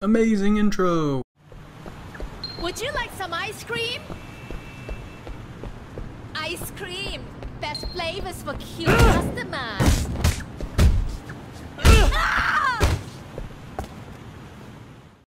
Amazing intro! Would you like some ice cream? Ice cream! Best flavors for cute customers!